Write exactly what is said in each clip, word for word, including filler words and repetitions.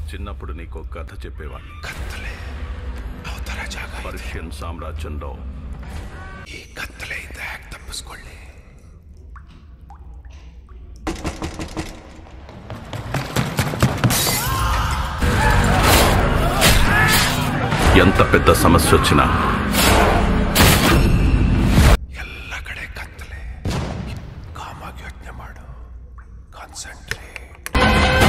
చిన్నప్పుడు నీకు కథ చెప్పేవాడిని. కత్తలే అవతల జాగా పర్షియన్ సామ్రాజ్యంలో ఈ కత్తలే దాక్ తప్పిస్ಕೊಳ್ಳಿ. ఎంత పెద్ద సమస్య వచ్చినా ಎಲ್ಲ ಕಡೆ ಕತ್ತಲೆ. ಕಾಮಾಗಿ ಯೋಚನೆ ಮಾಡು, ಕಾನ್ಸಂಟ್ರೇಟ್.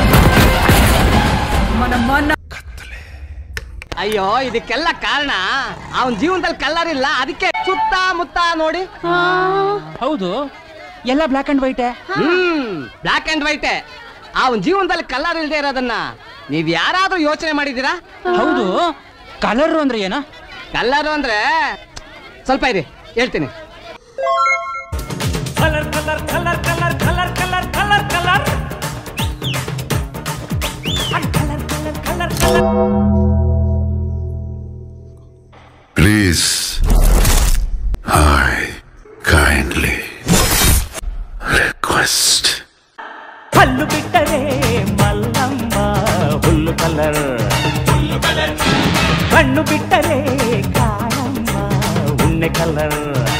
ಕತ್ತಲೆ. ಅಯ್ಯೋ ಇದಕ್ಕೆಲ್ಲ ಕಾರಣ ಅವನ ಜೀವನದಲ್ಲಿ ಕಲರ್ ಇಲ್ಲ, ಅದಕ್ಕೆ ಸುತ್ತ ಮುತ್ತ ನೋಡಿ. ಹೌದು, ಎಲ್ಲ black and white. Hmm black and white. ಅವನ ಜೀವನದಲ್ಲಿ ಕಲರ್ ಇಲ್ಲದೆ ಇರೋದನ್ನ ನೀವ್ ಯಾರಾದ್ರೂ ಯೋಚನೆ ಮಾಡಿದೀರಾ? ಹೌದು, ಕಲರ್ ಅಂದ್ರೆ ಏನ? ಕಲರ್ ಅಂದ್ರೆ ಸ್ವಲ್ಪ ಇರಿ ಹೇಳ್ತೀನಿ. Colour colour colour colour colour colour colour colour colour colour colour colour. Please I kindly request. ಹಲ್ಲು ಬಿಟ್ಟರೆ ಮಲ್ಲಮ್ಮ ಹುಲ್ಲು ಕಲರ್, ಹುಲ್ಲು ಕಲರ್. ಕಣ್ಣು ಬಿಟ್ಟರೆ ಕಾಳಮ್ಮ ಉಣ್ಣೆ ಕಲರ್.